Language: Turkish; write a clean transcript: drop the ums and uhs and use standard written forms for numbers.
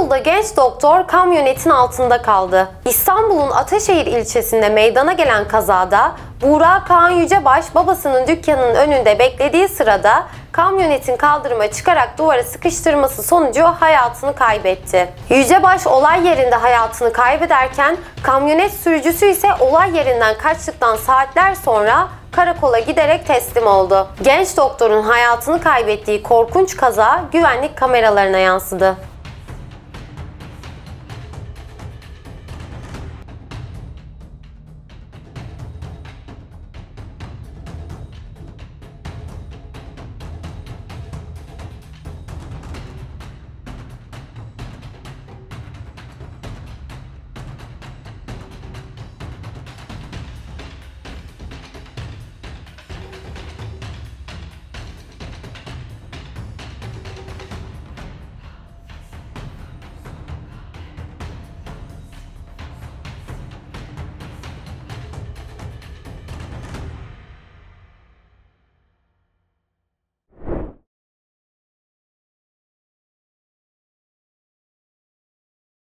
İstanbul'da genç doktor kamyonetin altında kaldı. İstanbul'un Ataşehir ilçesinde meydana gelen kazada Buğra Kaan Yücebaş babasının dükkanının önünde beklediği sırada kamyonetin kaldırıma çıkarak duvara sıkıştırması sonucu hayatını kaybetti. Yücebaş olay yerinde hayatını kaybederken kamyonet sürücüsü ise olay yerinden kaçtıktan saatler sonra karakola giderek teslim oldu. Genç doktorun hayatını kaybettiği korkunç kaza güvenlik kameralarına yansıdı.